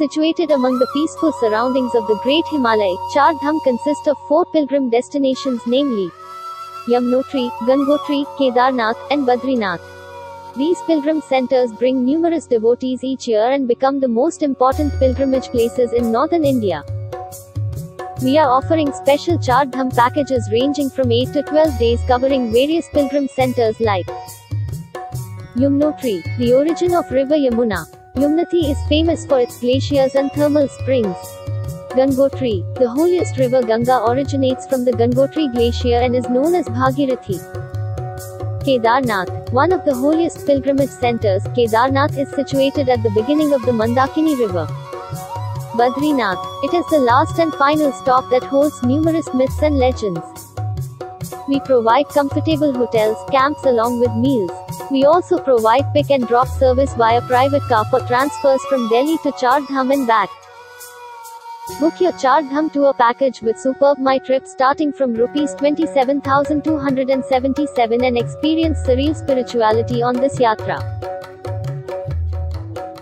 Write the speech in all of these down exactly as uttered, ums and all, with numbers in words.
Situated among the peaceful surroundings of the Great Himalaya, Char Dham consists of four pilgrim destinations, namely Yamunotri, Gangotri, Kedarnath, and Badrinath. These pilgrim centers bring numerous devotees each year and become the most important pilgrimage places in northern India. We are offering special Char Dham packages ranging from eight to twelve days covering various pilgrim centers like Yamunotri, the origin of river Yamuna. Yamunotri is famous for its glaciers and thermal springs. Gangotri, the holiest river Ganga originates from the Gangotri glacier and is known as Bhagirathi. Kedarnath, one of the holiest pilgrimage centers, Kedarnath is situated at the beginning of the Mandakini river. Badrinath, it is the last and final stop that holds numerous myths and legends. We provide comfortable hotels, camps along with meals. We also provide pick and drop service via private car for transfers from Delhi to Char Dham and back. Book your Char Dham tour package with SuperbMyTrip starting from rupees twenty-seven thousand two hundred seventy-seven and experience surreal spirituality on this Yatra.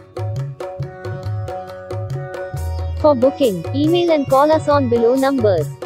For booking, email and call us on below numbers.